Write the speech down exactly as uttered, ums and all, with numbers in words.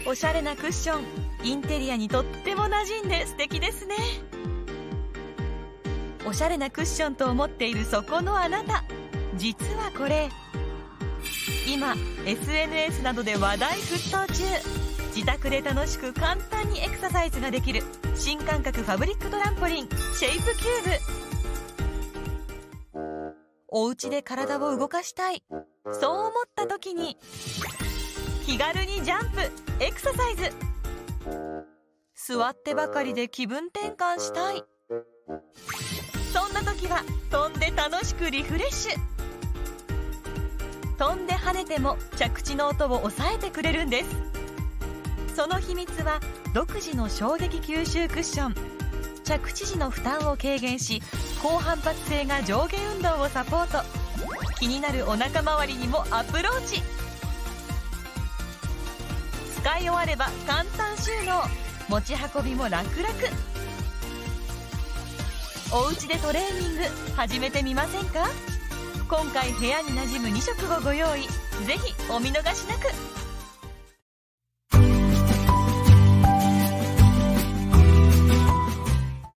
おしゃれなクッション、インテリアにとっても馴染んで素敵ですね。おしゃれなクッションと思っているそこのあなた、実はこれ今 エスエヌエス などで話題沸騰中、自宅で楽しく簡単にエクササイズができる新感覚ファブリックトランポリンシェイプキューブ。お家で体を動かしたい、そう思った時に気軽にジャンプ、エクササイズ。座ってばかりで気分転換したい、そんな時は飛んで楽しくリフレッシュ。飛んで跳ねても着地の音を抑えてくれるんです。その秘密は独自の衝撃吸収クッション。着地時の負担を軽減し、高反発性が上下運動をサポート。気になるお腹周りにもアプローチ。使い終われば簡単収納、持ち運びも楽々。お家でトレーニング始めてみませんか？今回部屋に馴染むに色をご用意、ぜひお見逃しなく。